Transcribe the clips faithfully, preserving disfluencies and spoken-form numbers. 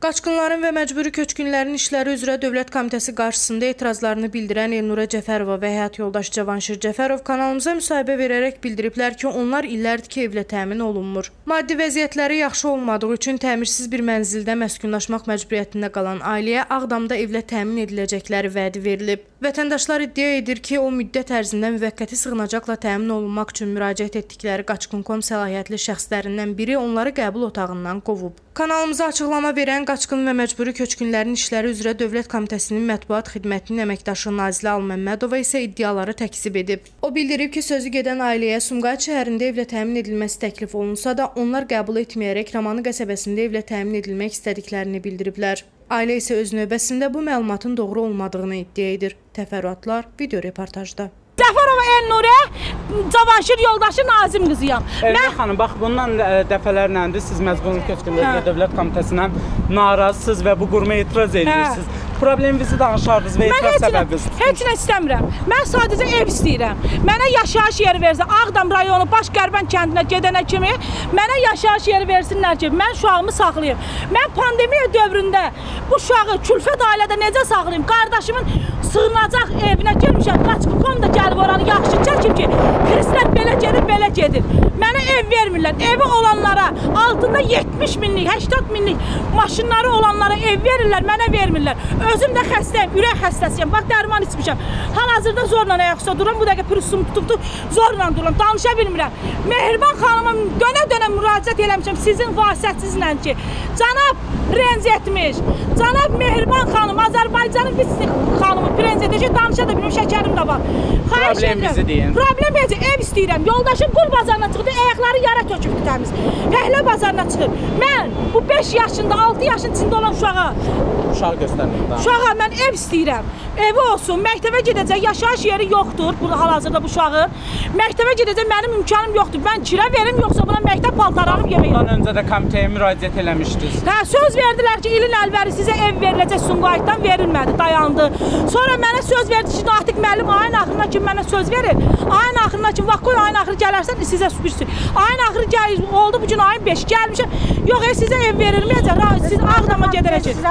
Qaçqınların və məcburi köçkünlərin işləri üzrə Dövlət Komitəsi qarşısında etirazlarını bildirən Elnura Cəfərova və həyat yoldaşı Cavanşir Cəfərov kanalımıza müsahibə verərək bildiriblər ki, onlar illərdir ki, evlə təmin olunmur. Maddi vəziyyətləri yaxşı olmadığı üçün təmirsiz bir mənzildə məskunlaşmaq məcburiyyətində qalan ailəyə Ağdamda evlə təmin ediləcəkləri vədi verilib. Vətəndaşlar iddia edir ki, o müddət ərzində müvəqqəti sığınacaqla təmin olunmaq üçün müraciət etdikləri Qaçqın nöqtə com səlahiyyətli şəxslərindən biri onları qəbul otağından qovub. Kanalımıza açıqlama verən Qaçqın və məcburi köçkünlərin işləri üzrə Dövlət Komitəsinin mətbuat xidmətinin əməkdaşı Nazilə Alməmmədova isə iddiaları təkzib edib. O bildirib ki, sözü gedən ailəyə Sumqayıt şəhərində evlə təmin edilməsi təklif olunsa da, onlar qəbul etməyərək Ramanı qəsəbəsində evlə təmin edilmək istədiklərini bildiriblər. Ailə isə öz növbəsində bu məlumatın doğru olmadığını iddia edir. Təfərrüatlar video reportajda. Cəfərova Elnurə, Cavanşir yoldaşı Nazim qızıyam. Elnur xanım, bax bundan dəfələrləndir siz məcburi köçkünlər Dövlət Komitəsindən narazısınız və bu quruma etiraz edirsiniz. Probleminizi danışardınız və etiraz səbəbiniz. Heç nə istəmirəm. Mən sadəcə ev istəyirəm. Mənə yaşayış yeri versin. Ağdam rayonu Baş Qərbən kəndinə gedənə kimi mənə yaşayış yeri versinlər ki, mən uşağımı saxlayım. Mən pandemiya dövründə bu uşağı külfət ailədə necə saxlayım? Qardaşımın sığınacaq evinə girmişəm. Qaçqın nöqtə com da gəlib oranı yaxşı çəkib ki, turistlər belə gedir, belə gedir. Mənə ev vermirlər. Evi olanlara altında yetmiş minlik, səksən minlik maşınları olanlara ev verirlər, mənə vermirlər. Özüm də xəstəyim, ürək xəstəsiyəm. Bax, dərman içmişəm. Hal-hazırda zorla ayaqüstə dururam. Bu dəqiqə pürüzüm tutubdu, zorla dururam. Danışa bilmirəm. Mehriban xanıma dönə-dönə müraciət eləmişəm sizin vasitəsizlə ki, cənab brenz etmiş, cənab Mehriban xanım, Azərbaycanın vitse xanımı brenz etmiş, danışa da bilmirəm, şəkərim də var. Problem bizi deyin. Problem necə? Ev istəyirəm. Yoldaşım qul bazarına çıxdı, ayaqları yara tökübdü təmiz. Fəhlə bazarına çıxır. Mən bu beş yaşında, altı yaşın içində olan uşağa Uşağı göstərməyim. Uşağa mən ev istəyirəm. Evi olsun, məktəbə gedəcək, yaşayış yeri yoxdur burada hal-hazırda bu uşağı. Məktəbə gedəcək, mənim imkanım yoxdur. Mən kirə verim, yoxsa buna məktəb paltarlarım yemək. Bundan öncə də komitəyə müraciət eləmişdiniz. Hə, söz verdilər ki, ilin əlbəri sizə ev veriləcək, Sumqayıtdan verilmədi, dayandı. Sonra mənə söz verdi ki, Natiq müəllim ayın axırına kimi mənə söz verir. Ayın axırına kimi, vaxt qoy ayın axırı gələrsən, sizə süpürsün. Ayın axırı gəlir, oldu bugün ayın beşi gəlmişəm. Yox, e, sizə ev verilməyəcək, siz Ağdama gedərəcək.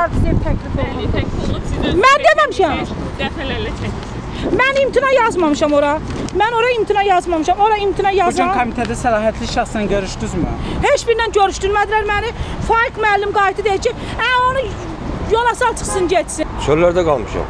Mən deməmişəm. Dəfələrlə çəkmişsiniz. Mən imtina yazmamışam ora. Mən ora imtina yazmamışam. Ora imtina yazam. Bugün komitədə səlahiyyətli şəxslə görüşdünüzmü? Heç birindən görüşdürmədilər məni. Faiq müəllim qayıtdı deyir ki, ə, onu yola sal çıxsın, getsin. Çöllərdə qalmışam.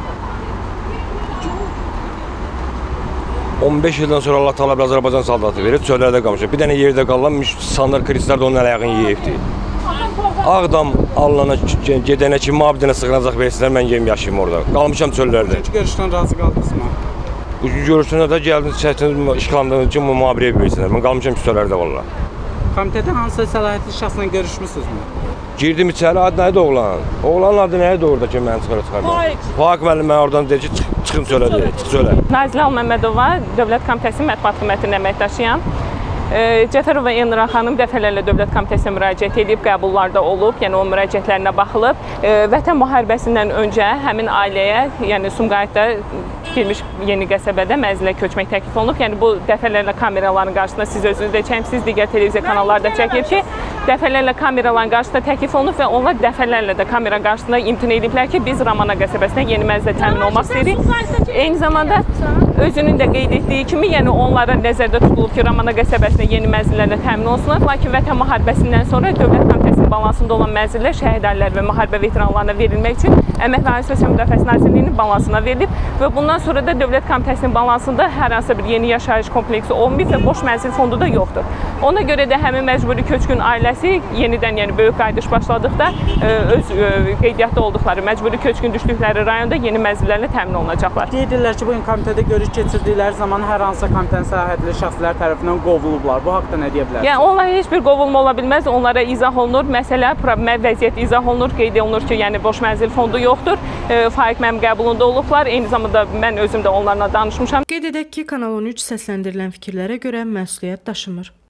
on beş ildən sonra Allah Taala Azərbaycan saldatı verir, çöllərdə qalmışam. Bir dənə yerdə qalan sanlar kristlər də onun ələyağını yeyibdi. Ağdam alınana gedənə kimi mabidinə sığınacaq versinlər, mən yem yaşayım orada. Qalmışam çöllərdə. Bugünkü görüşdən razı qaldınızmı? Bugünkü görüşdən də gəldiniz, çəkdiniz, işğalandığınız üçün mühabirəyə versinlər. Mən qalmışam çöllərdə valla. Komitədə hansı səlahiyyətli şəxslə görüşmüsünüzmü? Girdim içəri, adı nədir oğlan? Oğlanın adı nədir orada ki, məni çıxara çıxardım? Faiq. Faiq müəllim mən oradan deyir ki, çıxın çölə deyir, çıx çölə. Nazilə Alməmmədova, Dövlət Komitəsinin mətbuat xidmətinin əməkdaşıyam. Cəfərova Elnura xanım dəfələrlə Dövlət Komitəsinə müraciət edib, qəbullarda olub, yəni o müraciətlərinə baxılıb. Vətən müharibəsindən öncə həmin ailəyə, yəni Sumqayıtda tikilmiş yeni qəsəbədə mənzilə köçmək təklif olunub. Yəni bu dəfələrlə kameraların qarşısında siz özünüz də çəkmisiniz, digər televiziya kanallarda çəkir ki, dəfələrlə kameraların qarşısında təklif olunub və onlar dəfələrlə də kamera qarşısında imtina ediblər ki, biz Ramana qəsəbəsinə yeni mənzilə təmin olmaq istəyirik. Eyni zamanda özünün də qeyd etdiyi kimi, yəni onlara nəzərdə tutulub ki, Ramana qəsəbəsinə yeni mənzillərlə təmin olsunlar. Lakin Vətən müharibəsindən sonra Dövlət Komitəsinin balansında olan mənzillər şəhid ailələri və müharibə veteranlarına verilmək üçün Əmək və Ailə Sosial Müdafiəsi Nazirliyinin balansına verilib və bundan sonra da Dövlət Komitəsinin balansında hər hansı bir yeni yaşayış kompleksi olmayıb və boş mənzil fondu da yoxdur. Ona görə də həmin məcburi köçkün ailəsi yenidən, yəni böyük qayıdış başladıqda öz qeydiyyatda olduqları, məcburi köçkün düşdükləri rayonda yeni mənzillərlə təmin olunacaqlar. Deyirlər ki, bugün komitədə görüş keçirdikləri zaman hər hansı komitənin səlahiyyətli şəxslər tərəfindən qovulublar. Bu haqda nə deyə bilərsiniz? Yəni onlara heç bir qovulma ola bilməz. Onlara izah olunur. Məsələ, problem, vəziyyət izah olunur. Qeyd olunur ki, yəni boş mənzil fondu yoxdur. Faiq mənim qəbulunda olublar. Eyni zamanda mən özüm də onlarla danışmışam. Qeyd edək ki, Kanal on üç səsləndirilən fikirlərə görə məsuliyyət daşımır.